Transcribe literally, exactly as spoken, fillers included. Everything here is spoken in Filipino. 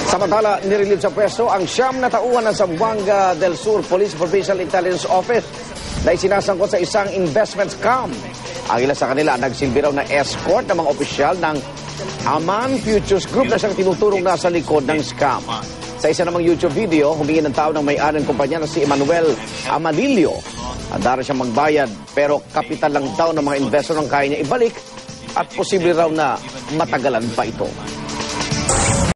Samantala, nirelieve sa pwesto ang siyam na tauhan ng Zamboanga del Sur Police Provincial Intelligence Office na isinasangkot sa isang investment scam. Ang ilan sa kanila nagsilbi raw na escort ng mga opisyal ng Aman Futures Group na siyang tinuturong nasa likod ng scam. Sa isa namang YouTube video, humingi ng tao ng may-ari ng kumpanya na si Emmanuel Amanilio. Handa siyang magbayad pero kapital lang daw ng mga investor ang kaya niya ibalik at posible raw na matagalan pa ito.